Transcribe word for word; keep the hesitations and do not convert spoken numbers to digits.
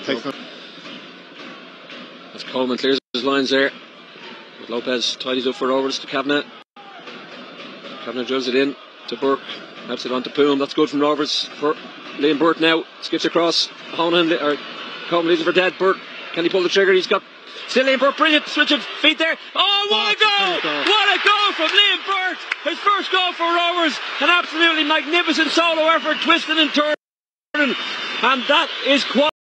takes them. As Coleman clears his lines there. Lopez tidies up for Rovers to Kavanagh. Kavanagh drives it in to Burke. Helps it on to Poom. That's good from Rovers for Liam Burt now. Skips across. Honan, or Coleman leaves it for dead. Burt, can he pull the trigger? He's got still Liam Burt. Brilliant switch of feet there. Oh, what a goal! What a goal from Liam Burt! His first goal for Rovers. An absolutely magnificent solo effort, twisting and turning. And that is quite.